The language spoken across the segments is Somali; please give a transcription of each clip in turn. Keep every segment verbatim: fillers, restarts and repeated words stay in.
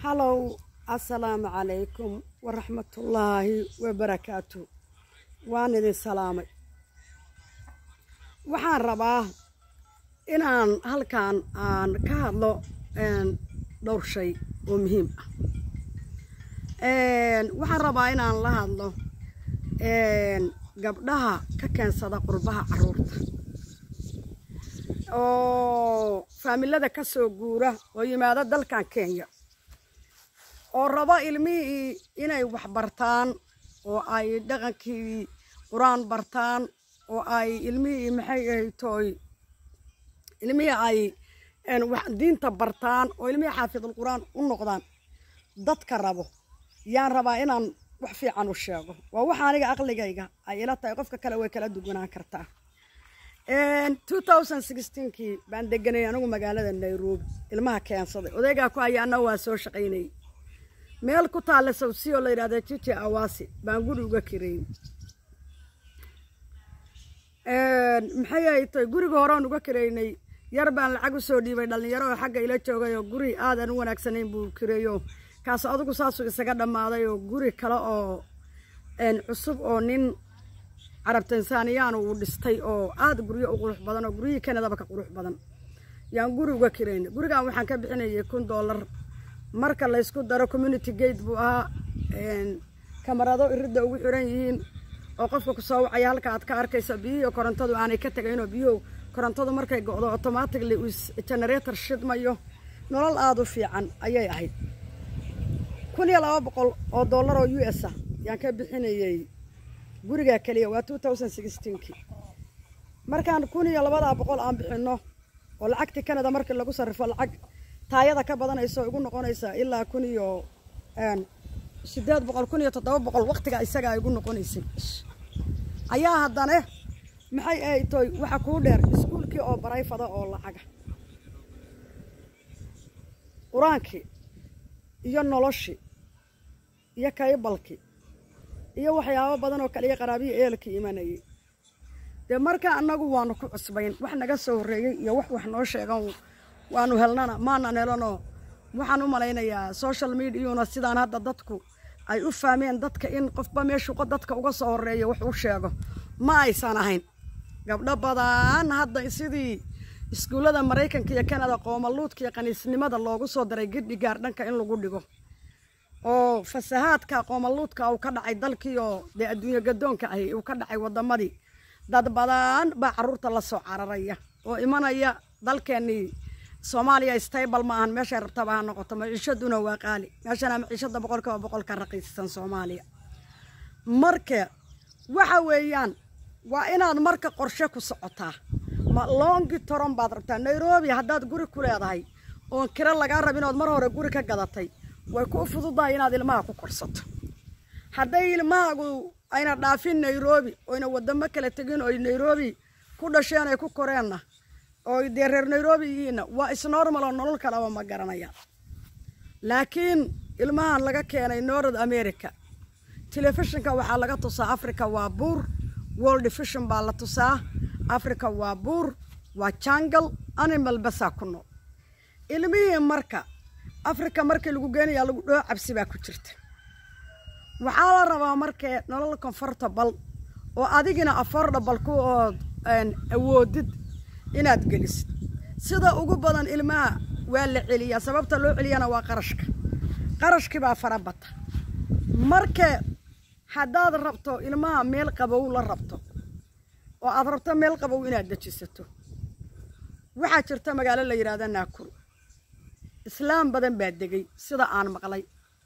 هلو السلام عليكم ورحمة الله وبركاته. وأنا ذي السلام وحان رباه إن أن هل كان أن كهذا أن دور شيء ومهم أن وحان رباه إن أن لهذا أن قبلها ككان صدق قربها عرورته oo faamilada ka soo guura oo yimaada dalkan Kenya oo raba ilmihii inay wax bartaan oo ay dhaqankii Quraan bartaan oo ay ilmihii maxay ay tooy ilmihii ay aan wax diinta bartaan oo ilmihii xaafidul Quraan u noqdaan dadka rabo yaan rabaa inaan wax fiican u sheego waa waxa aniga aqligayga ay ila tahay qofka kale way kala duwanaan kartaa. In twenty sixteen kii baan deganay anigu magaalada Nairobi ilmaha keensaday odayga ku ayaana waa soo shaqeynay meel ku taal Sawsiyo la yiraahdo Chichi Awasi baan guri uga kireeyay een maxay ay tahay guriga hore aan uga kireeynay yar baan lacag u soo dhiibay dhalinyaro oo xagga ila joogay oo guri aad aan wanaagsaneyn buu kireeyo kaas adigu saas isaga dhamaaday oo guri kale oo een cusub oo nin عرب تنسانيان ودستي أو عاد قرية أقول بدن أو قرية كندا بك قروح بدن يعني قري وكيرين قري قام وحنا كبحنا يكون دولار مركز لا يسكت دار كوميونيتي جيت بوها إن كاميرادو يرد أو يرين أو قفك صاو عيال كعد كارك يسبيه وكرنتادو أنا كتجينه بيو كرنتادو مركز يقعدوا أوتوماتيك اللي ويس جنريتر شد مايو نورال عادو في عن أيه أهيد كوني لا بقول أو دولار أو يو إس يعني كبحنا يي guriga kaliya waa twenty sixteen kii markaan kun iyo laba boqol aan bixino oo lacagta Canada markii lagu sarrifo lacag taayada ka badanayso ugu noqonaysa ilaa kun iyo een sideed boqol kun iyo toddoba boqol waqtiga isaga ay ugu noqonaysay ayaa haddana maxay ay toy waxa ku dheer iskuulkii oo barayfada oo lacag quraankii iyo noloshii iyo kaybalkii iyo waxyaabo badan oo kaliya qaraabiye eelka iimanayay de marka anagu waanu ku cusbayn wax naga soo horeeyay iyo wax wax noo sheegan waanu helnana maana neelano waxaan u malaynayaa social media una sidaan hadda dadku ay u fahmeen dadka in qofba meeshu qod dadka uga soo horeeyo wax uu sheego ma aysan ahayn gabdho badan hadda sidii iskuulada Mareykanka iyo Canada qoomaluudka iyo qaniisnimada loogu soo daray giddi gaar dhanka in lagu dhigo oo fasahaadka qoomaluudka uu ka dhacay dalkiyo de adduunyo gadoonka ah uu ka dhacay wadamadii dad badan ba caruurta la soo cararaya oo imanaya dalkeeni Soomaaliya stable ma ahan meesha rabtaba ha noqoto maciishaduna waa qaali meeshana maciishada boqolkiiba boqol ka raqiisan Soomaaliya marka waxa weeyaan waa inaad marka qorshe ku socotaa ma long term baad rabtaa Nairobi haddaad guri ku leedahay oo kira laga rabin oo mar hore guri ka gadatay way ku fududahay inaad ilmaha ku korsato haday ilmahaagu ayna dhaafin Nairobi oo ina wadamo kala tagin oo Nairobi ku dhasheen ay ku koreena oo deereer Nairobi yiina waa is normal oo nolol kala ma garanaya laakiin ilmahan laga keenay North America telefishinka waxa laga tusaa Africa waa buur World Vision baa la tusaa Africa waa buur waa jungle animal basa kuno ilmihi marka Africa markii lagu geenayaa lagu dhoo cabsi baa ku jirta waxa la rabaa markii nolol comfortable oo adigina affordable ku oo awoodid inaad gelisid sida ugu badan ilmaha waa la celiya sababta loo celiyana waa qarashka qarashki baa farabata markii hadaad rabto ilmaha meel qabow la rabto oo aad rabto meel qabow inaad dajisato waxa jirta magaalo la yiraahdo Nakuru إسلام بدن بعدجي صدا عن مقلي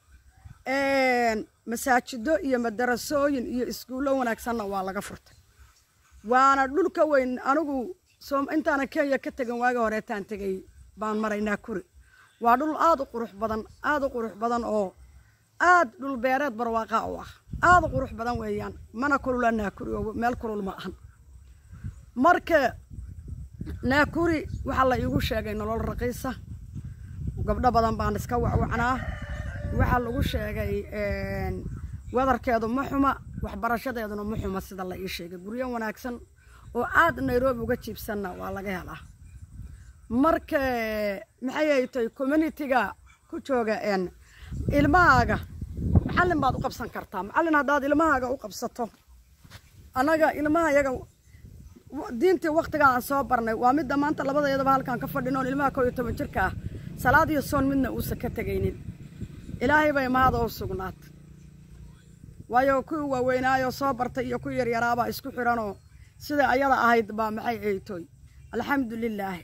مساجد iyo madarasooyin iyo iskuulo wanaagsan waa laga furtay waana dhulka weyn anigu soo intaana Kenya ka tagan waaga hore taan tagay baan maraynaa kuri waa dhul aad u qurux badan aad u qurux badan oo aad dhul beereed barwaaqo ah aad u qurux badan weeyaan mana kululana kuri oo meel kulul ma ahan marka Nakuru waxa la igu sheegay nolol raqiisa gabdho badan baan iska wacwacnaa waxa lagu sheegay een wadarkeedu ma xuma waxbarashadeeduna ma xuma sida la ii sheegay guriyo wanaagsan oo aad Nairobi uga jiibsanna waa laga helaa marka maxay ay tahay community-ga ku jooga een ilmahaaga macallin baad u qabsan kartaa macallin haddaad ilmahaaga u qabsato annaga ilmaha iyaga diintii waqtiga aan soo barnay waa midda maanta labadayadaba halkaan ka fadhino ilmaha koob iyo toban jirka ah salaad iyo soon midna uusan ka tegaynin ilaahay bay mahada u sugnaat waayo kuwii waaweynaayo soo bartay iyo kuwii yaryaraaba isku xiranoo sida ayada ahayd baa maxay aytoy alxamdulillaah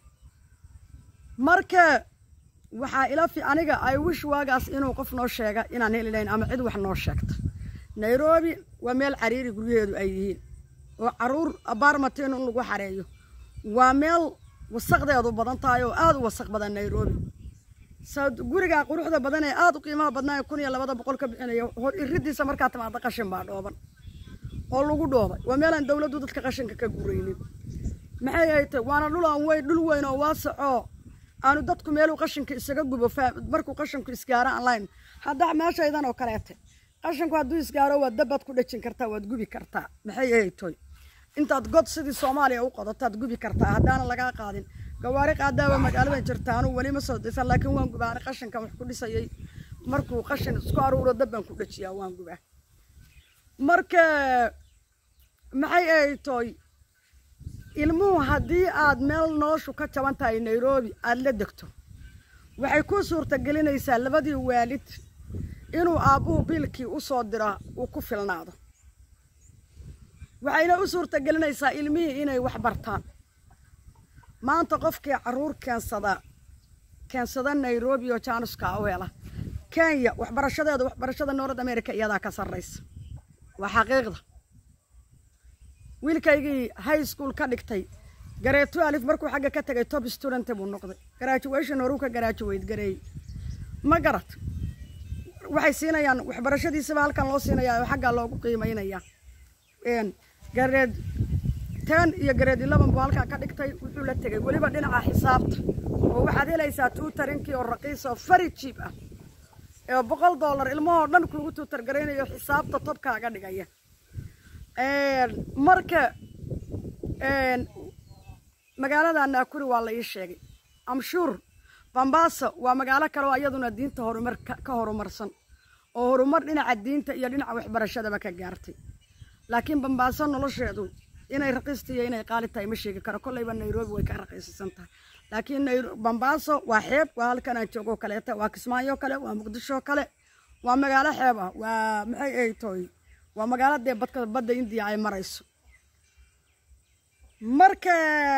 marka waxaa ila fi aniga ay wish waagaas inuu qof noo sheega inaan heli lahayn ama cid wax noo sheegta Nairobi waa meel cariiri guryaheedu ay yihiin oo caruur apartment in lagu xareeyo waa meel wasaqdeedu badan tahay oo aad u wasaq badan Nairobi saad guriga quruxda badan ee aad u qiimaha badnaa kun iyo laba boqol ka bixinayo hor iridiisa markaa timaada qashin baa dhooban oo lagu dhoobay waa meel aan dawladdu dadka qashinka ka gureynin maxay ay tahay waana dhul aan way dhul weyn oo waasaco aanu dadku meel u qashinka isaga gubo markuu qashinku isgaaro online hadda meeshaydan oo kaleete qashinku hadduu isgaaro waa dabad ku dhajin kartaa waad gubi kartaa maxay ay tahay intaad god sidii Soomaaliya u qodotaad gubi kartaa hadaan laga qaadin gawaari qaadaaba magaalada jirtaan wali ma soo disan laakiin waan gubaa qashinka wax ku dhisayay markuu qashin isku aruuro dabban ku dhajiyaa waan gubaa marka maxay ay tahay ilmuhu haddii aad meel noloshu ka jaban tahay Nairobi aad la degto waxay ku suurta gelinaysaa labadii waalid inuu aabuhu bilkii u soo dira uu ku filnaado waxayna u suurta gelinaysaa ilmihii inay wax bartaan maanta qofkii caruur keensada keensada Nairobi oo Jaanuska u hela Kenya waxbarashadeedu waxbarashada North America iyada ka sarreysa waa xaqiiqda wiilkaygii high school ka dhigtay gareeto alif markuu xagga ka tagay top student buu noqday graduation horu ka graduate gareey ma garat waxay siinayaan waxbarashadiisa halkan loo siinayaa oo xagga loogu qiimeynaya een gareed ten iyo gareed eleven buu halkan ka dhigtay wuxuu la tagay waliba dhinaca xisaabta oo waxaad helaysaa tutorinkii oo raqiis oo fari cheap ah ee boqol dollar ilmaha dhan kuugu tutor gareynayo xisaabta topkaaga dhigaya een marka een magaalada Nakuru waa la ii sheegay am sure Mombasa waa magaalo kale oo iyaduna diinta horumar ka horumarsan oo horumar dhinaca diinta iyo dhinaca waxbarashada ka gaartay laakiin Mombasa nolosheedu inay raqiistiyo inay qaali tahay ma sheegi karo kollayba Nairobi way ka raqiisan tahay laakiin Mombasa waa xeeb waa halkan aan joogo kaleeta waa Kismaayo kale waa Muqdisho kale waa magaalo xeeb ah waa maxay ay tahay waa magaalada badka badda India ay marayso marka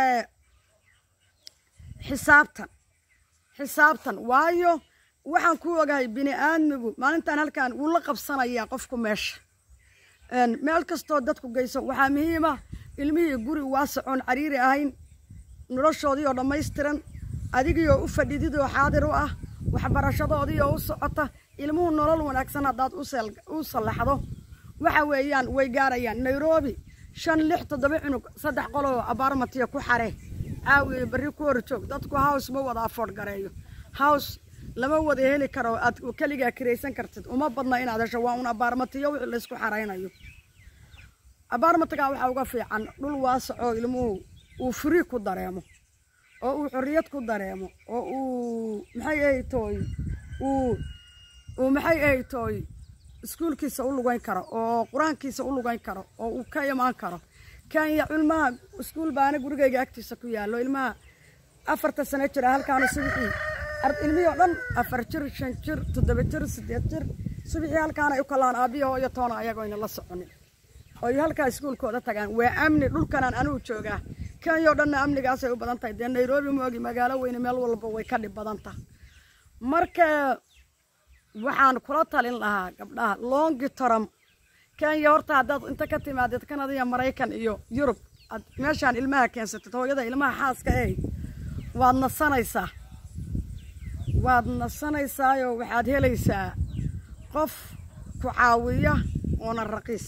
xisaabtan xisaabtan waayo waxaan ku ogahay bini aadmigu maalintan halkan uu la qabsanaya qofku meesha een meel kasto dadku geyso waxa muhiim ah ilmihii guri waasacon cariiri ahayn noloshoodii oo dhameystiran adigoo u fadhidid oo xaadir u ah waxbarashadoodii oo u socota ilmuhu nolol wanaagsan hadaad u salaxdo waxa weeyaan way gaarayaan Nairobi shan lix toddoba cunug saddex qol oo apartment ku xare caawi bari ku horjoog dadku house ma wada afford gareeyo house lama wada heli karo aad kaliya kireysan kartid uma badna inaad hesho waa un apartment iyo wixii la isku xareynayo apartment-ka waxa uga fiican dhul waasaco ilmuhu uu free ku dareemo oo uu xorriyad ku dareemo oo uu maxay ay tooy uu uu maxay ay tooy iskuulkiisa u lugayn karo oo quraankiisa u lugayn karo oo uu ka imaan karo Kenya ilmaha iskuul baana gurigayga agtiisa ku yaalo ilmaha afarta sano jira halkaan subaxii ard ilmihi oo dhan afar jir shan jir toddoba jir siddeed jir subaxii halkaan ay u kalaan aabiyo iyo toona ayagoo ina la soconin oo halka iskuulkooda tagaan waa amni dhulkan aan anu joogaa Kenya oo dhan amnigaas ay u badan tahay de Nairobi ma ogi magaalo weyn meel walba way ka dhib badan tahay marka waxaan kula talin lahaa gabdhaha long term Kenya horta hadaad inta ka timaadid Canada iyo Mareykan iyo Europe meeshaan ilmaha keensatay hooyada ilmaha xaaska ah waad nasanaysaa waad nasanaysaa oo waxaad helaysaa qof ku caawiya oo raqiis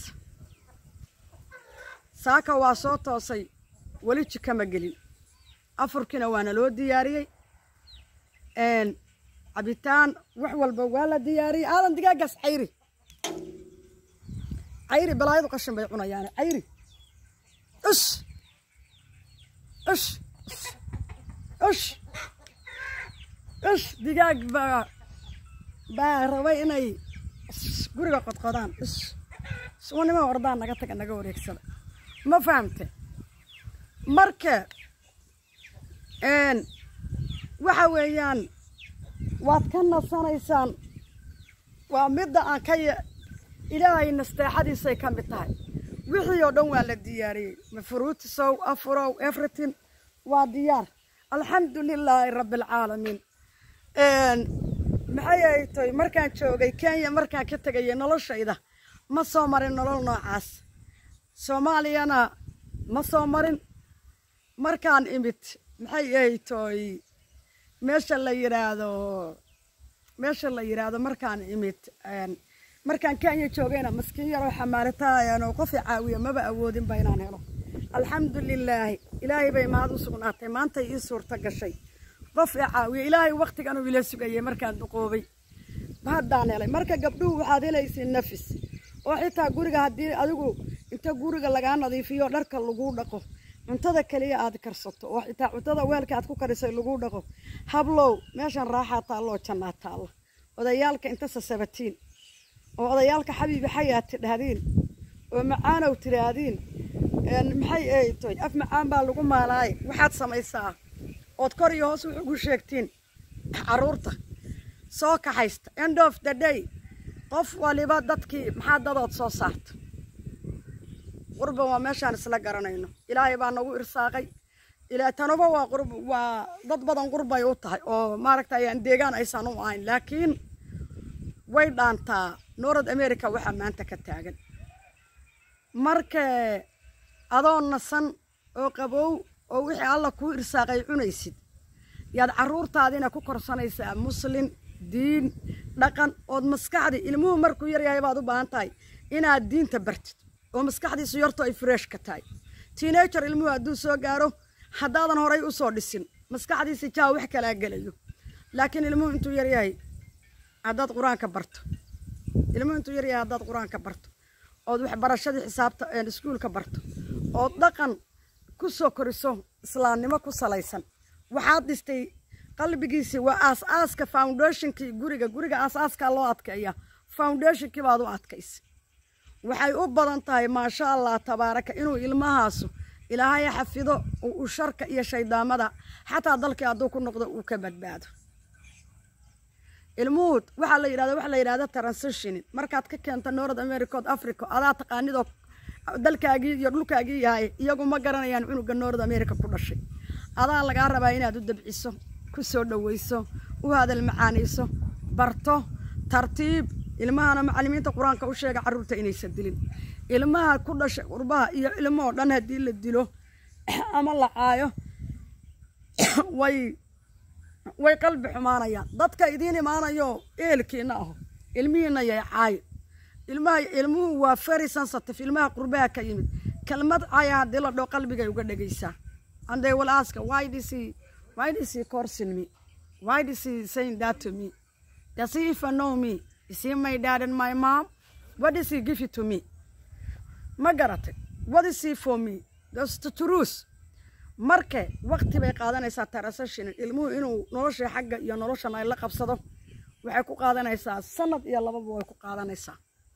saaka waa soo toosay wali jikama gelin afurkina waana loo diyaariyay een cabitaan wax walba waa la diyaariyay aadan digaagas cayri cayri balaayadu qashin bay cunayaan cayri is is is is digaag ba baa rabay inay guriga qodqodaan suunima wardaan naga taga naga wareegsada ma fahamte marka een waxa weeyaan waad ka nasanaysaan waa midda aan ka ilaahay nasteexadiisa ka mid tahay wixii oo dhan waa la diyaariyay mafruut sow afrow everything waa diyaar alxamdulilaahi rabbil caalamiin een maxay ay tahay markaan joogay Kenya markaan ka tagay noloshayda ma soo marin nolol noocaas Soomaaliyana ma soo marin markaan imid maxay ay tahay meesha la yiraahdo meesha la yiraahdo markaan imid een markaan Kenya joogayna maskiin yar oo xamaarataayaan oo qof caawiya maba awoodin baynaan helo alxamdulilaahi ilaahay bay maad u sugnaatay maanta ii suurta gashay qof caawiya ilaahay waqtigan uu ila sugayay markaan duqoobay baadaan helay marka gabdhuhu waxaad helaysiin nafis oo xitaa guriga hadii adigu inta guriga laga nadiifiyo dharka lagu dhaqo cuntada kaliya aad karsato oo xitaa cuntada weelka aad ku karisay lagu dhaqo hablow meeshan raaxa taalo jannat taalo odayaalka inta sasabatiin oo odayaalka xabiibi xayaat dhahdeen oo macaanow tiraadeen een maxay ay toy af macaan baa lagu maalaay waxaad samaysaa oo kor iyo hoos wuxuu ku sheegtiin caruurta soo ka haysta end of the day qof waliba dadkii maxaa dadood soo saarta qurba waa meeshaan isla garanayno ilaahay baa nagu irsaaqay ilaa tanuba waa qurb waa dad badan qurbay u tahay oo maaragtay aan deegaan aysan u ahayn laakiin way dhaantaa North America waxa maanta ka taagan marka adoon nasan oo qabow oo wixii alla ku irsaaqay cunaysid yaad caruurtaadina ku korsanaysaa muslim diin dhaqan oo maskaxdi ilmuhu markuu yar yahay baad u baahan tahay inaad diinta bartid oo maskaxdiisu yarto ay fresh ka tahay teenager ilmuhu hadduu soo gaaro haddaadan horay u soo dhisin maskaxdiisa jaa wax kala galayo laakiin ilmuhu intuu yar yahay haddaad quraanka barto ilmuhu intuu yar yahay haddaad quraanka barto oo wax barashadii xisaabta ee iskuulka barto oo dhaqan ku soo koriso islaamnimo ku salaysan waxaad dhistay qalbigiisa waa aas-aaska foundationkii guriga guriga aas-aaska loo adkeeyaa foundationkii baad u adkaysay waxay u badan tahay maasha Allah tabaaraka inuu ilmahaasu ilaahay xafido oo sharka iyo shaydaamada xataa dalkii hadduu ku noqdo uu ka badbaado ilmuud waxa la yiraahdo waxa la yiraahdo transition markaad ka keento North America Africa adaa taqaanido dalkaagii iyo dhulkaagii yahay iyagu ma garanayaan cunuga North America ku dhashay adaa laga rabaa inaad u dabciso ku soo dhaweyso u hadal macaaniso barto tartiib ilmaha macallimiinta quraanka u sheega caruurta inaysan dilin ilmaha ku dhashay qurbaha iyo ilmo dhan hadii la dilo ama la caayo way way qalbi xumaanayaan dadka idin imaanayo eelkiina ah ilmihiina yay caay ilmaha ilmuhu waa very sensitive ilmaha qurbaha ka yimid kalmad caay hadii la dhoo qalbiga uga dhageysaa and they will ask why does he why does he cursing me why does he saying that to me does he even know me is he my dad and my mom what does he give it to me magarate what is he for me that's the truth marka waqti bay qaadanaysaa transition ilmuhu inuu nolosha xagga iyo nolosha ay la qabsado waxay ku qaadanaysaa sanad iyo laba way ku qaadanaysaa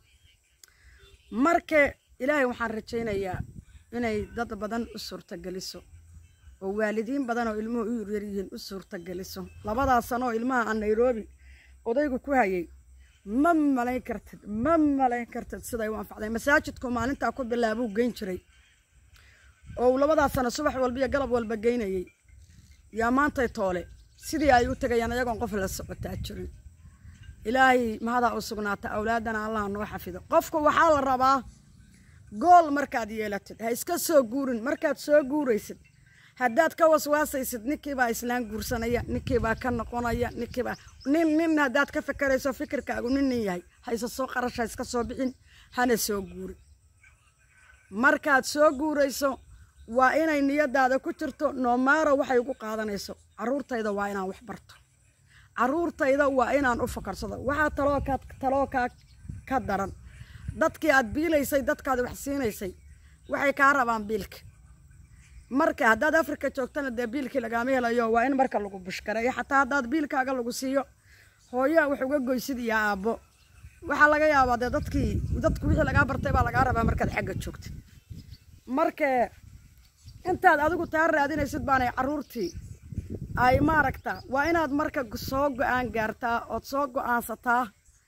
marka ilaahay waxaan rajaynayaa inay dad badan u suurta galiso oo waalidiin badan oo ilmuhu u yar yihiin u suurta galiso labadaas sano ilmaha aan Nairobi odaygu ku hayay ma malayn kartid ma malayn kartid sida ay u anfacday masaajidku maalinta ku bilaabo geyn jiray oo labadaas sano subax walba iyo galab walba geynayay yaa maanta toole sidii ay u tagayaan ayagoon qof la socotaa jirin ilaahay mahada u sugnaata awlaadana Allah noo xafido qofku waxa la rabaa gool markaad yeelatid ha iska soo guurin markaad soo guuraysid haddaad ka waswaasaysid ninkii baa islaan guursanaya ninkii baa ka noqonaya ninkii baa nin nin haddaad ka fakarayso fikirkaagu nin yahay ha isa soo qarashay iska soo bixin hana soo guuri markaad soo guurayso waa inay niyadaada ku jirto noomaaro waxay ugu qaadanayso caruurtayda waa inaan wax barto caruurtayda waa inaan u fakarsado waxa taloo ka taloo ka ka daran dadkii aad biilaysay dadkaad wax siinaysay waxay ka rabaan biilka marka haddaad Afrika joogtana de biilkii laga helayo waa in marka lagu bushkareeyo xataa haddaad biilkaaga lagu siiyo hooyaa wax uga goysid iyo aabbo waxaa laga yaabaa dee dadkii dadku wixii lagaa bartay baa lagaa rabaa markaad xagga joogtid marka intaad adigu taa raadinaysid baanay carruurtii ay maaragta waa inaad marka soo go-aan gaartaa ood soo go-aansataa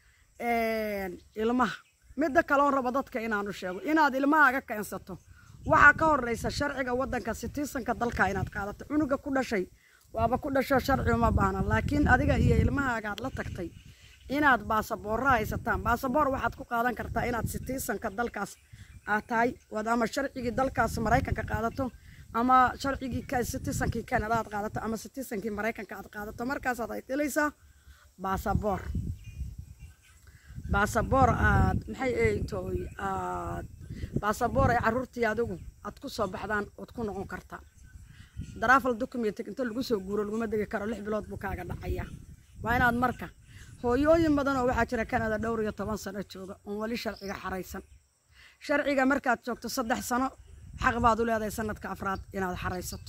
ilmaha midda kaloon rabo dadka inaanu sheego inaad ilmahaaga keensato waxaa ka horreysa sharciga waddanka sitiisanka dalka inaad qaadato cunuga ku dhashay waaba ku dhasho sharci uma baahna laakiin adiga iyo ilmahaagaad la tagtay inaad baasaboorra haysataan baasaboor waxaad ku qaadan kartaa inaad sitiisanka dalkaas aad tahay waad ama sharcigii dalkaas maraykanka qaadato ama sharcigii sitiisankii Canada aad qaadato ama sitiisankii maraykanka aad qaadato markaasaad ay helaysaa baasaboor baasaboor aad maxay ay tooy aad baasaboor ay carruurtii adigu aad ku soo baxdaan ood ku noqon kartaa travel document inta lagu soo guuro laguma degi karo lix bilood buu kaaga dhacaya waa inaad marka hooyooyin badan oo waxaa jira Canada dhowr iyo toban sano jooga oo wali sharciga xaraysan sharciga markaad joogto saddex sano xaq baad u leedahay sanadka afraad inaad xaraysato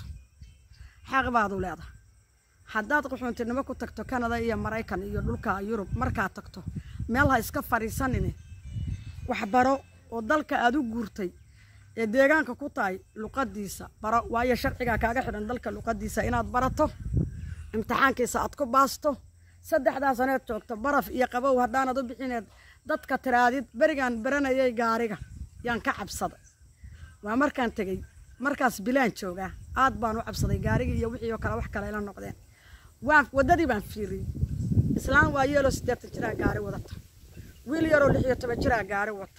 xaq baad u leedahay haddaad qaxoontinimo ku tagto Canada iyo Maraykan iyo dhulka Yurub markaad tagto meel ha iska fariisanine wax baro oo dalka aad u guurtay ee deegaanka ku tahay luqadiisa baro waayo sharciga kaaga xidhan dalka luqadiisa inaad barato imtixaankiisa aad ku baasto saddexdaas sano joogto baraf iyo qabow haddaanad u bixineed dadka tiraadid berigaan baranayay gaariga yaan ka cabsaday waa markaan tagay markaas bilaan joogaa aad baan u cabsaday gaariga iyo wixii oo kale wax kale ila noqdeen waan wadadii baan fiiriyay islaan waa yeelo siddeetan jira gaari wadata wiil yaroo lix iyo toban jira gaari wata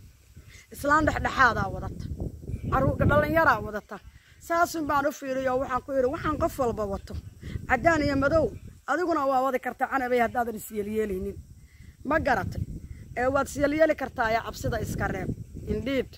islaan dhexdhexaada wadata caruur dhalinyaro wadata saasun baan u fiiriyay waxaan ku yiri waxaan qof walba wato cadaan iyo madow adiguna waa wadi kartaa anabay hadaadan isyeelyeelinin ma garatay ee waad isyeelyeeli kartaa ya cabsida iska reeb indeed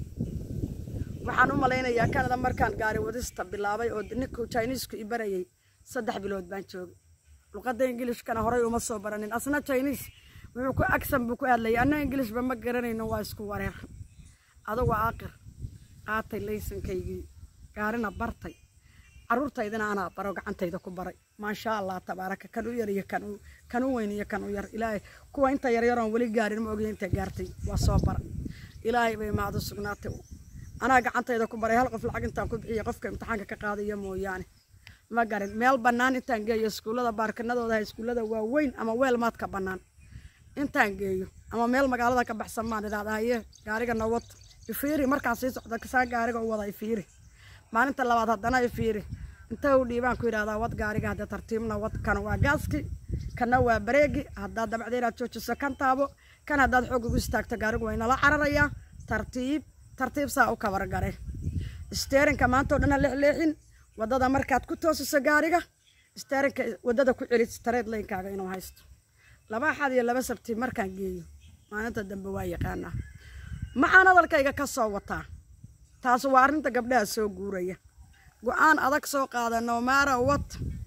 waxaan u malaynayaa Canada markaan gaari wadista bilaabay oo ninka Chinese-ku i barayay saddex bilood baan joogay luqadda English-kana horay uma soo baranin asna Chinese wuxuu ku accent buu ku hadlayay anna English ba ma garanayno waa isku wareer adigu aakhir qaatay laysankaygii gaarina bartay carruurtaydina anaa baro gacantayda ku baray maasha Allah tabaaraka kan u yar iyo kan u kan u weyn iyo kan u yar ilaahay kuwa inta yar yar oo wali gaarin ma ogeyn inta gaartay waa soo bar ilaahay bay maadu sugnaatay anaa gacantayda ku baray hal qof lacag intaan ku bixiyay qofka imtixaanka ka qaadaya mooyaane ma garan meel banaan intaan geeyo iskuulada baarkanadooda iskuulada waa weyn ama weel maad ka banaan intaan geeyo ama meel magaalada ka baxsan maan idaahaye gaariga nawad ifiiri markaan sii socdo ka saa gaariga u wada ifiiri maalinta labaad haddana ifiiri inta uu dhiibaan ku yiraahdaa wad gaariga hadda tartiibna wad kan waa gaaski kana waa bareegi hadda dabacdeena joojiso kan taabo kan hadda xoog ugu istaagto gaarigu way nala cararaya tartiib tartiib saa u kabar garay steerinka maanta oo dhan la leexin wadada markaad ku toosiso gaariga steerinka wadada ku celis straight line kaaga inuu haysto laba xad iyo laba sabti markaan geeyo maalinta dambe waa yaqaana maxaan hadalkayga ka soo wataa taas waa arinta gabdhaha soo guuraya go'aan adag soo qaadano maara wad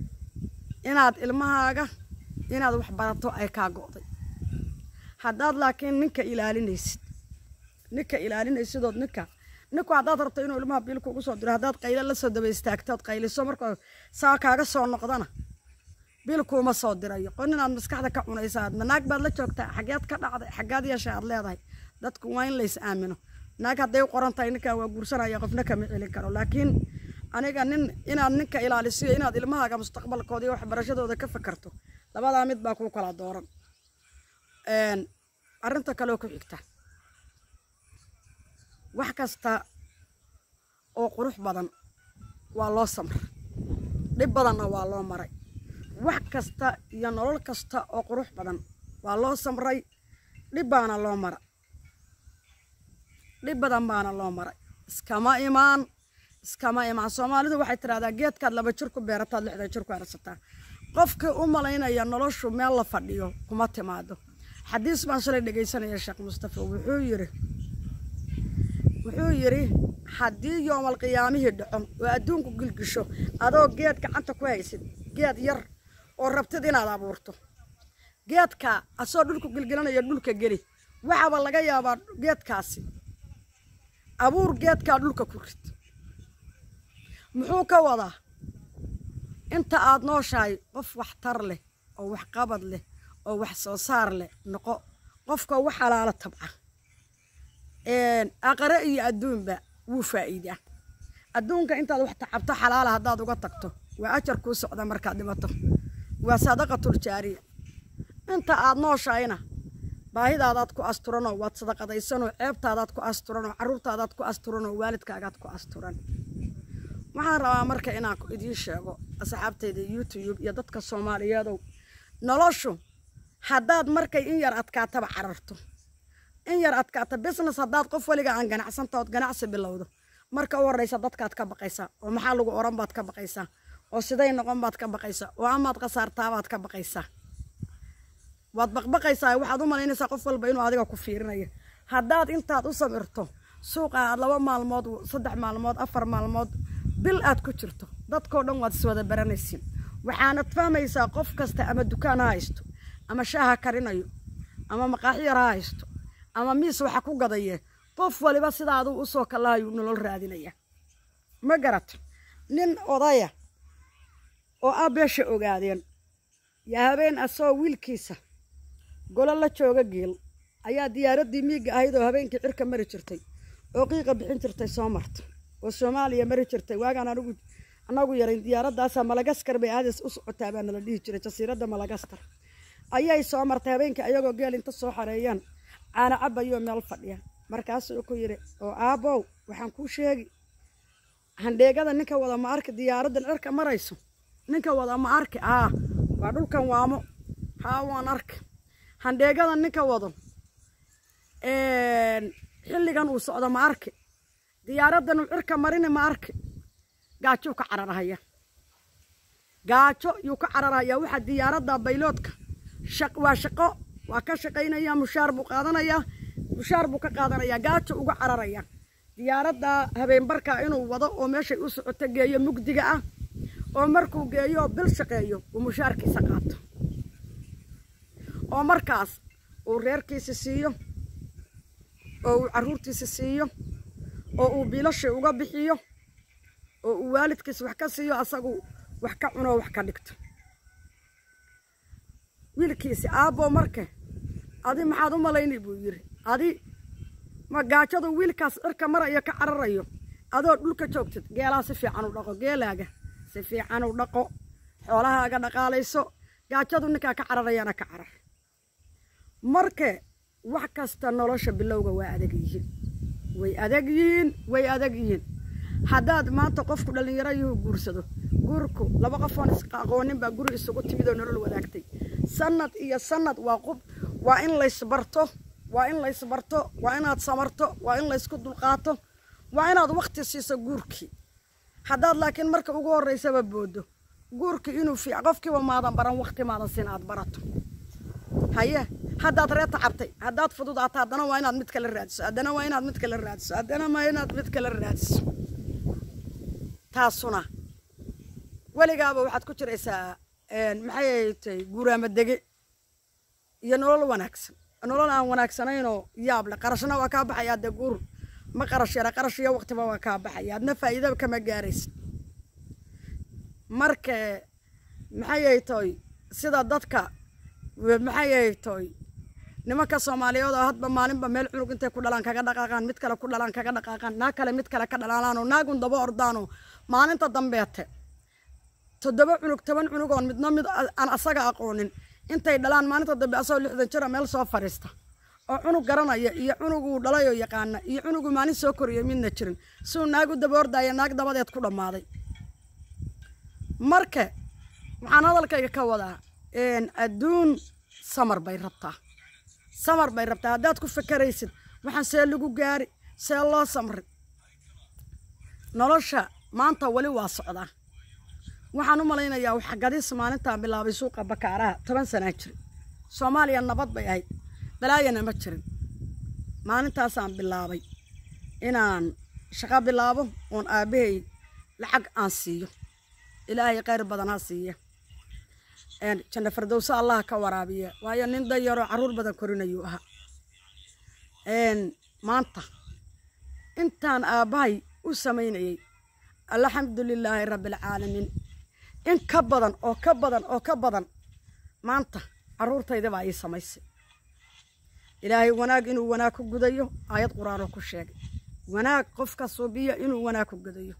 inaad ilmahaaga inaad wax barato ay ka go'day haddaad laakiin ninka ilaalinaysid ninka ilaalinaysid oo ninka ninku haddaad rabto inuu ilmaha biilku ugu soo diro haddaad qaylo la soo daba istaagtood qayliso marka saa kaaga soo noqdana biilku ma soo dirayo qon inaad maskaxda ka cunaysaa naag baad la joogtaa xageed ka dhacday xagaad yeeshay aad leedahay dadku waa in la is aamino naag hadday u qoran tahay ninka waa guursanaya qofna kama celin karo laakiin aniga nin inaad ninka ilaaliso inaad ilmahaaga mustaqbalkooda iyo waxbarashadooda ka fakarto labadaa mid baa ku kala dooran een arinta kale oo ku xigta wax kasta oo qurux badan waa loo samray dib badanna waa loo maray wax kasta iyo nolol kasta oo qurux badan waa loo samray dib baana loo maray dib badan baana loo maray iskama imaan iskama imaan Soomaalidu waxay tiraahdaa geedkaad laba jir ku beerataad lixda jir ku arsataa qofka u malaynaya noloshu meel la fadhiyo kuma timaado xadiis baan shalay dhageysanaya Sheekh Mustafa wuxuu yiri wuxuu yiri haddii yoomal qiyaamihi dhacon oo adduunku gilgisho adoo geed gacanta ku haysid geed yar oo rabtid inaad abuurto geedka asoo dhulku gilgilanaya dhulka geli waxaba laga yaabaa geedkaasi abuur geedka dhulka ku rid muxuu ka wadaa inta aad nooshahay qof wax tar leh oo wax qabad leh oo wax soo saar leh noqo qofka wax xalaala tabca een aqara iyo adduunba wuu faa'iidaa adduunka intaad wax tacabto xalaal hadaad uga tagto waa ajar ku socda marka dhimato waa sadaqatul jaariya inta aad nooshayna baahidaadaad ku asturano waad sadaqadaysano ceebtaadaad ku asturano caruurtaadaad ku asturano waalidkaagaad ku asturan waxaan rabaa marka inaan ku idin sheego asxaabtayda YouTube iyo dadka Soomaaliyeed noloshu hadaad markay in yar adkaataba cararto in yar adkaata business hadaad qof waliga aan ganacsantood ganacsi bilowdo marka u horeysa dadkaad ka baqaysaa oo maxaa lagu oran baad ka baqaysaa oo siday noqon baad ka baqaysaa oo amaad qasaartaa baad ka baqaysaa waad baqbaqaysaa waxaad u malaynaysaa qof walba inuu adiga ku fiirinayo hadaad intaad u samirto suuqa aad laba maalmood saddex maalmood afar maalmood bil aad ku jirto dadkoo dhan waad iswada baranaysiin waxaanad fahmaysaa qof kasta ama dukaan ha haysto ama shaaha karinayo ama maqaaxi yar ha haysto ama miis waxa ku gadaye qof waliba sidaadu u soo kalaayo nolol raadinaya ma garat nin odaya oo abeesha ogaadeen yaa habeen asoo wiilkiisa golo la jooga geel ayaa diyaaradii miiga ahayd oo habeenkii cirka mari jirtay oo qiiqa bixin jirtay soo marta oo Soomaaliya mari jirtay waagaan anagu anagu yarin diyaaraddaas Madagascar bay aadis u socotaa baan la dhigi jiray jasiiradda Madagascar ayay soo martay habeenkii ayagoo geel inta soo xareeyaan aana cabayo meel fadhiya markaas uu ku yiri oo aabow waxaan ku sheegi handheegada ninka wada ma arki diyaaradda cirka marayso ninka wada ma arki ah waa dhulkan waamo haa waan arki handheegada ninka wado een xilligan uu socdo ma arki diyaaraddan cirka marin ma arki gaajo ka cararaya gaajo yu ka cararaya waxa diyaaradda bayloodka shaq waa shaqo waa ka shaqeynaya mushaar buu qaadanaya mushaar buu ka qaadanaya gaajo uga cararaya diyaaradda habeen barka inuu wado oo meeshay u socoto geeyo mugdiga ah oo markuu geeyo bil shaqeeyo uu mushaarkiisa qaato oo markaas uu reerkiisa siiyo oo uu caruurtiisa siiyo oo uu biilasha uga bixiyo oo uu waalidkiisa wax ka siiyo asagu wax ka cuno wax ka dhigto wiilkiisa aabo markay adi maxaad u malaynay buu yiri adi ma gaajada wiilkaas cirka maraya ka cararayo adoo dhulka joogtid geelaa si fiican u dhaqo geelaaga si fiican u dhaqo xoolahaaga dhaqaalayso gaajadu ninka ka cararayana ka carar markay wax kasta nolosha bilowga waa adag yihiin way adag yihiin way adag yihiin hadaad maanta qofku dhalinyaro yahay guursado guurku laba qof oo isqaqoonin baa guri isugu timid oo nolol wadaagtay sanad iyo sanad waa qof waa in la isbarto waa in la isbarto waa inaad samarto waa in la isku dulqaato waa inaad waqti siiso guurki hadaad laakiin marka ugu horeysaba boodo guurki inuu fiic qofkiiba maadan baran waqti maadan siin aad barato haye hadaad reeta cabtay hadaad fududaato hadana waa inaad mid kale raadiso hadana waa inaad mid kale raadiso hadana ma inaad mid kale raadiso taasuna waligaaba waxaad ku jiraysaa een maxay tahay guuraama dege iyo nolol wanaagsan nolol aan wanaagsanayn oo yaab la qarashna waa ka baxaya de guur ma qarash yara qarash iyo waqtiba waa ka baxaya adna faa'iido kama gaaraysid marka maxay tahay sida dadka maxay tahay nimanka Soomaaliyeed oo hadba maalinba meel cunug intay ku dhalaan kaga dhaqaaqaan mid kale ku dhalaan kaga dhaqaaqaan naa kale mid kale ka dhalaan oo naagun daba ordaano maalinta dambeete toddoba cunug toban cunug oo midna mid aan asaga aqoonin intay dhalaan maalinta dambe asoo lixdan jir meel soo fariista oo cunug garanaya iyo cunug uu dhalay oo yaqaan iyo cunug maalin soo koriyay midna jirin soo naagu daba ordaya naag dabadeed ku dhamaaday marka waxaan hadalkayga ka wadaa een adduun samar bay rabtaa samar bay rabtaa hadaad ku fakaraysid waxaan see lagu gaari see loo samray nolosha maanta wali waa socdaa waxaan u malaynayaa waxa gadis maalinta bilaabay suuqa bakaaraha toban sano jir Soomaaliya nabad bay ahayd balaayana ma jirin maalintaas aan bilaabay inaan shaqo bilaabo oon aabahay lacag aan siiyo ilaahay khayr badan ha siiyo een janna firdawsa Allah ka waraabiya waayo nin dayaro caruur badan korinayo aha een maanta intaan aabahay u sameynayay alxamdulilaahi rabbil caalamiin in ka badan oo ka badan oo ka badan maanta carruurtayda baa ii samaysay ilaahay wanaag inuu wanaag ku gudayo aayad quraan ku sheegay wanaag qofka suubiya inuu wanaag ku gudayo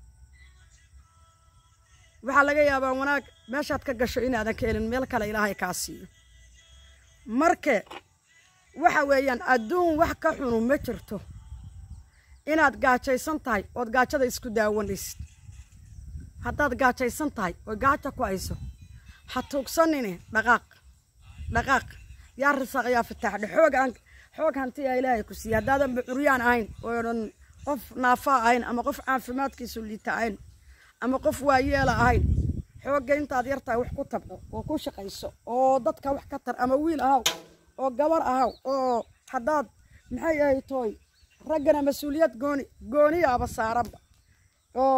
waxa laga yaabaa wanaag meeshaad ka gasho inaadan ka helin meel kale ilaahay ka siiyo marka waxa weeyaan adduun wax ka xun ma jirto inaad gaajaysan tahay oo gaajada isku daawanaysid haddaad gaajaysan tahay oo gaajo ku hayso ha tuugsanine dhaqaaq dhaqaaq yaa risaq yaa fitaax xoog aan xoog hantiya ilaahay ku siiya haddaadan bucuryaan ahayn oo qof naafa ahayn ama qof caafimaadkiisu liita ahayn ama qof waayeela ahayn xoogga intaad yartahay wax ku tabco oo ku shaqayso oo dadka wax ka tar ama wiil ahaw oo gabar ahaw oo haddaad maxay ahay tooy raggana mas-uuliyad gooni gooniyaaba saaranba oo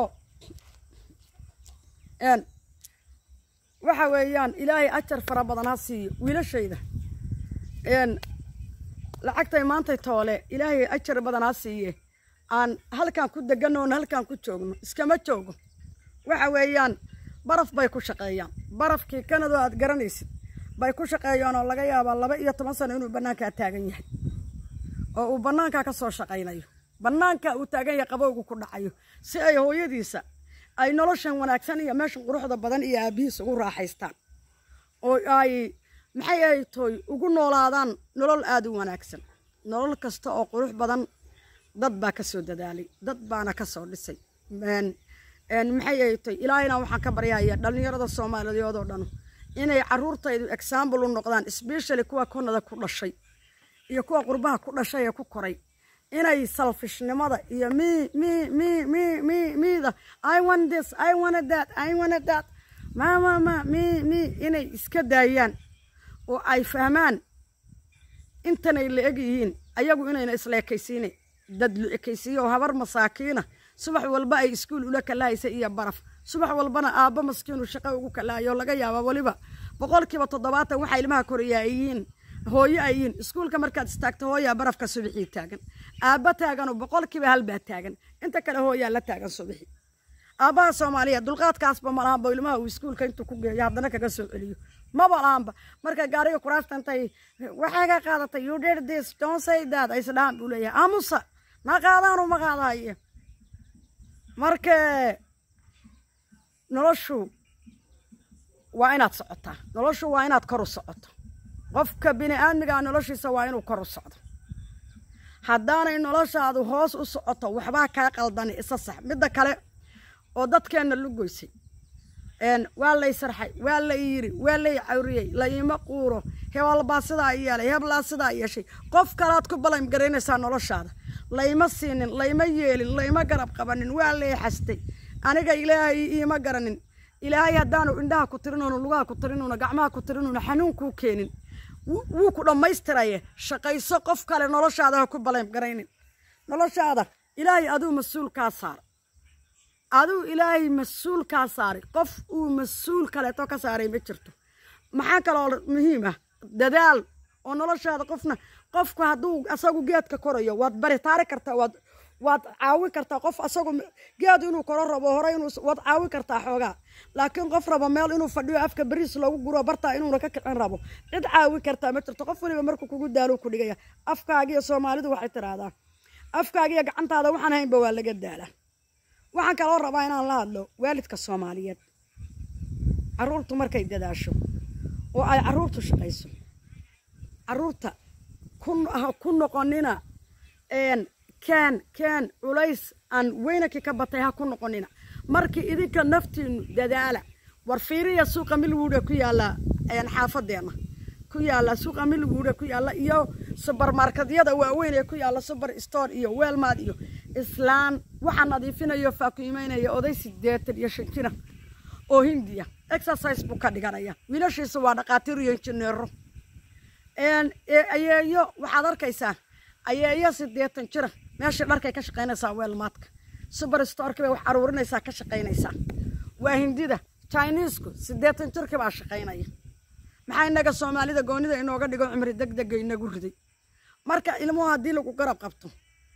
een waxa weeyaan ilaahay ajar fara badan ha siiyo wiilashayda een lacagtay maantay toole ilaahay ajar badan ha siiye aan halkan ku deganoon halkan ku joogno iskama joogo waxa weeyaan baraf bay ku shaqeeyaan barafkii Canada aad garanaysid bay ku shaqeeyaan oo laga yaabaa laba iyo toban sano inuu banaanka taagan yahay oo uu banaanka ka soo shaqeynayo banaanka uu taagan yahay qabowgu ku dhacayo si ay hooyadiisa ay noloshan wanaagsan iyo meesha quruxda badan iyo aabihiis ugu raaxaystaan oo ay maxay ay tooy ugu noolaadaan nolol aad u wanaagsan nolol kasta oo qurux badan dad baa ka soo dadaalay dad baana ka soo dhisay een een maxay ay tooy ilaahayna waxaan ka baryayaa dhalinyarada Soomaaliyeed oo dhan inay carruurtaydu example u noqdaan especially kuwa Canada ku dhashay iyo kuwa qurbaha ku dhashay ee ku koray inay selfishnimada iyo me me me me me me the I want this I wanted that I wanted that mama ma me me inay iska daayaan oo ay fahmaan intanay la egyihiin ayagu inayna isleekaysiin dad lu ekaysiyo habar masaakiina subax walba ay iskuul ula kalaayay iyo baraf subax walbana aaba maskiinu shaqo ugu kalaayo laga yaabo waliba boqolkiiba toddobaatan waxa ilmaha koriyaayeen hooyo ayin iskuulka markaad istaagto hooya barafka subaxii taagan aaba taagan oo boqolkiiba hal baa taagan inta kale hooya la taagan subaxii aabaha Soomaaliya dulqaadkaasba malahan baa ilmaha uu iskuulka intuu ku geeyo haddana kaga soo celiyo ma balaanba marka gaariga kuraastantay waxay ka qaadatay you did this don't say that ay sadaan buu leeyahay amusa ma qaadaan ma qaadaye marka noloshu waa inaad socotaa noloshu waa inaad kor u socoto qofka bini aadmiga noloshiisa waa inuu kor u socdo haddaanay noloshaadu hoos u socoto waxba ka qaldan isa sax midda kale oo dadkeena lugoysay een waa la isarxay waa la yiri waa la cawriyay la ima quuro hebel baa sida yeelay hebla sida yeeshay qof kalaad ku balan gareynaysaa noloshaada la ima siinin la ima yeelin la ima garab qabanin waa la xastay aniga ilaahay ima garanin ilaahay haddaanu indhaha ku tirinoon lugaha ku tirinoon gacmaha ku tirinoon xanuun ku keenin wuu ku dhameystiraye shaqayso qof kale noloshaada ku balan gareynin noloshaada ilaahay aduu mas'uul ka saar aduu ilaahay mas'uul ka saar qof uu mas'uul kale to ka saaray ma jirto maxaa kale oo muhiim ah dadaal oo noloshaada qofna qofku haduu asagu geedka korayo waad bari taari kartaa waad waad caawi kartaa qof asagu geed inuu koro rabo hore inuu waad caawi kartaa xoogaa laakiin qof rabo meel inuu fadhiyo afka bariis lagu guro barta inuu ka kicin rabo cid caawi kartaa ma jirto qof waliba markuu kugu daalo ku dhigaya afkaaga iyo Soomaalidu waxay tiraahdaa afkaaga iyo gacantaada waxaan haynba waa laga daala waxaan kala rabaa inaan la hadlo waalidka Soomaaliyeed carruurtu markay dadaasho oo ay carruurtu shaqayso carruurta kun ku noqonina een كان كان وليس أن وينك كبتي هكون قنينا مركي إذا كان نفتي ددالة ورفيري السوق ملوورة كيالا يعني حافظ دينا كيالا سوق ملوورة كيالا إيو سوبر ماركت يدا وين كيالا سوبر ستور إيو ويل ماد إيو إسلام وحنا ضيفنا إيو فاكيمين إيو أودي سديت يشكينا أو هندية إكسرسايز بكرة كنايا وينش يسوى نقاتير ينشنيرو إن أيو وحضر كيسان أيو سديت تنشره ماشي داركay ka shaqeynaysaa weelmaadka super store-ka wax aruurinaysaa ka shaqeynaysaa waa hindida Chinese-ku sideetan jirka baa shaqeynaya maxay naga Soomaalida goonida inooga dhigo cumri degdeg inagu riday marka ilmuhu hadii lagu garab qabto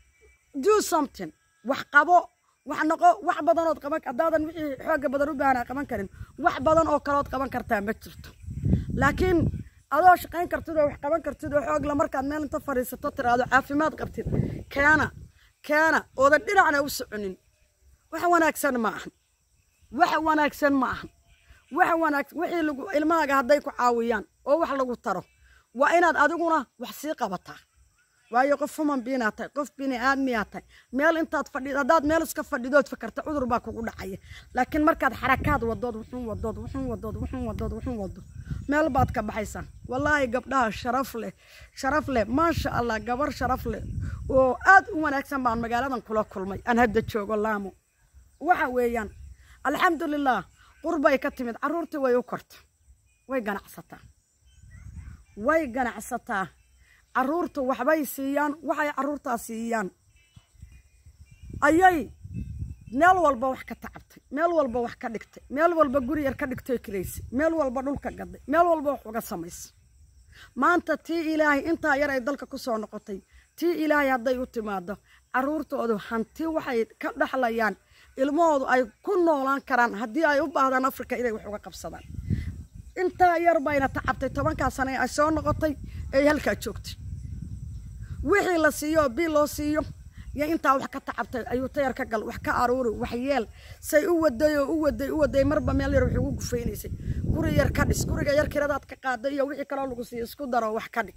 do something wax qabo wax noqo wax badan oo qaban adaadan wixii xoog badan u baahan qaban karin wax badan oo kale oo qaban kartaa ma jirto laakiin adoo shaqayn kartid oo wax qaban kartid oo xoog la markaad meel inta fariisato tiraado caafimaad qabtid keena keena oo dhinacna u soconin wax wanaagsan ma aha wax wanaagsan ma aha wax wanaagsan wixii lagu ilmaaga haday ku caawiyaan oo wax lagu taro waa inaad adiguna wax sii qabataa waayo qof human biinaatay qof bini aadmiyaatay meel intaad fadhido hadaad meel iska fadhidood fakarta cudur baa kugu dhacaya laakiin markaad xarakaad wadood wuxuu wadood wuxuu wadood wuxuu wadood wuxuu wado meel baad ka baxaysaa wallahi gabdhaha sharaf leh sharaf leh ma sha Allah gabar sharaf leh oo aad u wanaagsan baan magaaladan kula kulmay aan hadda joogo Laamo waxa weeyaan alxamdulillah qurbay ka timid caruurtii way u kortay way ganacsataa way ganacsataa caruurtu waxbay siiyaan waxay caruurta siiyaan ayay meel walba wax ka tacabtay meel walba wax ka dhigtay meel walba guri yar ka dhigtay kireysay meel walba dhulka gaday meel walba wax uga samaysay maanta tii ilaahay inta yar ay dalka ku soo noqotay tii ilaahay haday u timaado caruurtoodu hanti waxay ka dhaxlayaan ilmahoodu ay ku noolaan karaan hadii ay u baahdaan Afrika inay wax uga qabsadaan inta yar bayna tacabtay tobanka sano ay soo noqotay ay halka joogtay wixii la siiyo bil loo siiyo ya inta wax ka tacabtay ayuu tayar ka gal wax ka aruuri wax yeel say u wadayo u waday u waday marba meel yar wuxuu ugu gufeynaysay guri yar ka dhis guriga yar kiradaad ka qaaday iyo wixii kale lagu siiyo isku daro wax ka dhig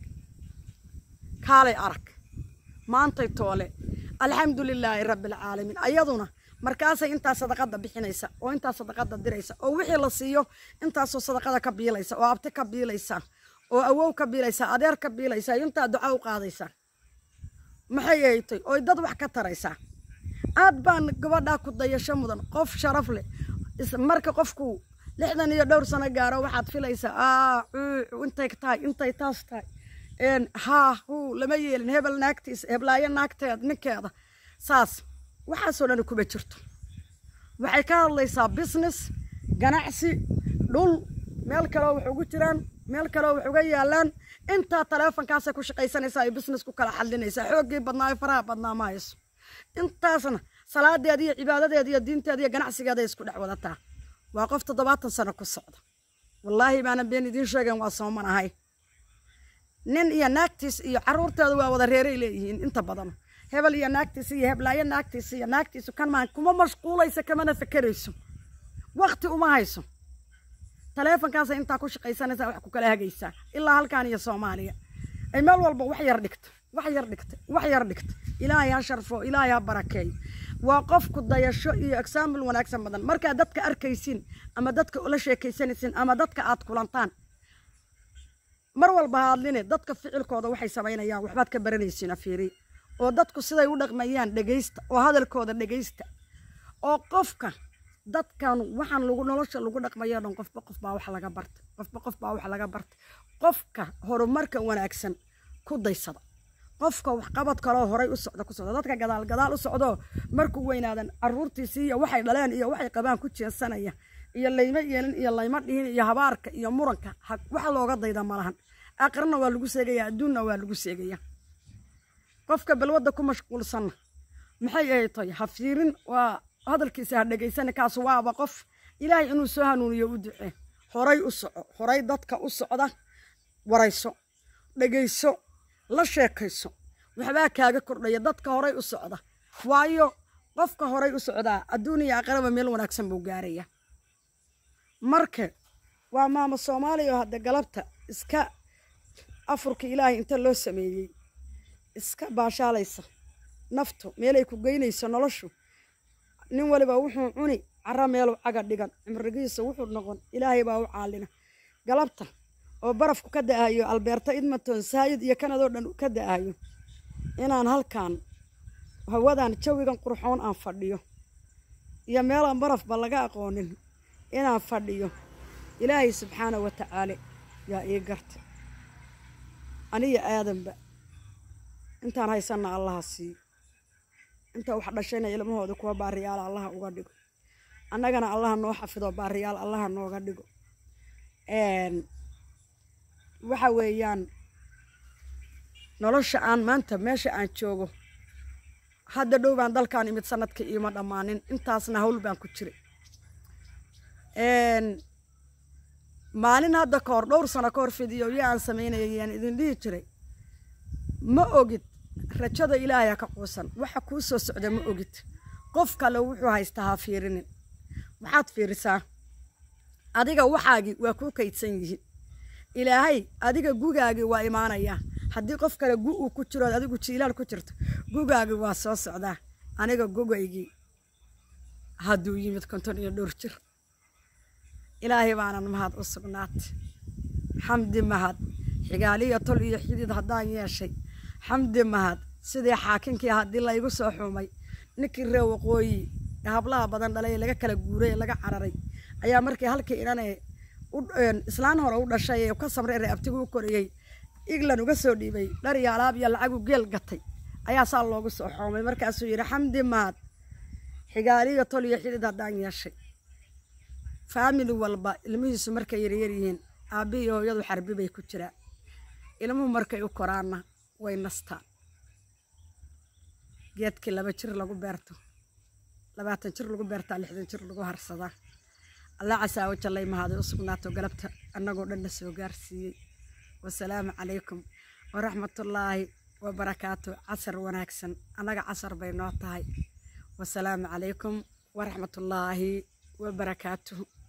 kaalay arag maantay toole alxamdulillaahi rabbil caalamiin ayaduna markaasay inta sadaqada bixinaysa oo inta sadaqada diraysa oo wixii la siiyo inta soo sadaqada ka biilaysa oo abti ka biilaysa oo awow ka biilaysa adeer ka biilaysa inta duca u qaadaysa maxay yeeytay oo dad wax ka taraysa aad baan gabadha ku dayasho mudan qof sharaf leh marka qofku lixdan iyo dhowr sano gaaro waxaad filaysaa aa intay ka tahay intay taas tahay een ha hu lama yeelin hebel naagtiis heblaayo naagteed ninkeeda saas waxa soo dhan ku bajirto waxay ka hadlaysaa business ganacsi dhul meel kale wax ugu jiraan meel kale wax uga yaalaan inta teleefankaas ku shaqaysanaysa ay business ku kala xalinaysa xoogii badnaa faraha badnaa ma hayso intaasna salaadeeda iyo cibaadadeeda iyo diinteeda iyo ganacsigeeda isku dhex wadataa waa qof toddobaatan sano ku socda wallahi baana been idin sheegan waa soomanahay nin iyo naagtiis iyo caruurteedu waa wada reeray leeyihiin inta badan hebel iyo naagtiis iyo heblaayo naagtiis iyo naagtiis kan ma kuma mashquulaysa kama fakarayso waqti uma hayso teleefankaas inta ku shaqaysanaysa wax ku kala hagaysa ilaa halkaan iyo Soomaaliya ay meel walba wax yar dhigto wax yar dhigto wax yar dhigto ilaahay ha sharfo ilaahay ha barakeey waa qof ku dayasho iyo example wanaagsan badan marka dadka arkaysin ama dadka ula sheekaysanaysin ama dadka aad kulantaan mar walba hadline dadka ficilkooda waxay sameynayaan waxbaad ka baranaysiin afiiri oo dadku siday u dhaqmayaan dhageysta oo hadalkooda dhageysta oo qofka dadkan waxaan lagu nolosha lagu dhaqmayo dhan qofba qof baa wax laga bartay qofba qof baa wax laga bartay qofka horumarka wanaagsan ku daysada qofka wax qabad kale horay u socdo ku socdo dadka gadaal gadaal u socdo markuu weynaadan caruurtiisii iyo waxay dhaleen iyo waxay qabaan ku jeesanaya iyo layma yeelin iyo layma dhihin iyo habaarka iyo muranka wax looga dayda malahan aqrina waa lagu seegaya adduunna waa lagu seegaya qofka balwada ku mashquulsan maxay ay tahay hafiirin waa hadalkiisa dhageysan kaas waa qof ilaahay inuu soo hanuuniyo u ducee horay u soco horay dadka u socda warayso dhageyso la sheekayso waxba kaaga kordhaya dadka horay u socda waayo qofka horay u socda adduuniya aqraba meel wanaagsan buu gaaraya marka waa maama Soomaaliya hadda galabta iska afurka ilaahay inta loo sameeyay iska baashaalaysa naftu meel ay ku geynayso noloshu nin waliba wuxuu cuni cara meel caga dhigan cimrigiisa wuxuu noqon ilaahay baa u caalina galabta oo barafku ka daayo Alberta Edmonton Sayid iyo Canada dhan ka daayo inaan halkaan hawadan jawigan qurxoon aan fadhiyo iyo meel aan baraf ba laga aqoonin inaan fadhiyo ilaahay subxaanahu wa ta'aala yaa ii garta aniga aadanba intaan haysana Allah sii inta wax dhashayna ilmahooda kuwa baariyaal Allah uga dhigo annagana Allah noo xafido baariyaal Allah nooga dhigo een waxa weeyaan nolosha aan maanta meesha aan joogo hadda dhow baan dalkaan imid sanadkii iima dhamaanin intaasna hawl baan ku jiray een maalin hadda ka hor dhowr sano ka hor fidiyo iyo aan samaynayay aan idin dhihi jiray ma ogid rajada ilaahay ka quusan waxa ku soo socda ma ogid qof kale wuxuu haystaa ha fiirinin waxaad fiirisaa adiga waxaagi waa ku kaydsan yihiin ilaahay adiga gugaagi waa imaanaya haddii qof kale gu uu ku jiro adigu jiilaal ku jirto gugaagi waa soo socdaa aniga gugaygii hadduu yimid konton iyo dhowr jir ilaahay baanan mahad u sugnaat xamdi mahad xigaaliya tol iyo xidid haddaan yeeshay xamdi mahad sidii xaakinkii haddii laygu soo xumay ninkii reer waqooyi hablaha badan dhalay laga kala guuray laga cararay ayaa markii halkii inanay islaan hore u dhashay ee ka samray reebtigu u koriyay iglan uga soo dhiibay dhar iyo alaab iyo lacag u geel gatay ayaa saa loogu soo xoomay markaasuu yiri xamdi mahad xigaaliya tol iyo xidid haddaan yeeshay family walba ilmihiisu markay yar yar yihiin aabi iyo hooyadu xarbi bay ku jiraan ilmuhu markay u koraana way nastaan geedkii laba jir lagu beerto labaatan jir lagu beertaa lixdan jir lagu harsadaa الله عسى وجلي ما هذا أصبناته قلبت أنه قلنا سوقار سي والسلام عليكم ورحمة الله وبركاته عصر وناكسن أنا عصر بيناتهاي والسلام عليكم ورحمة الله وبركاته.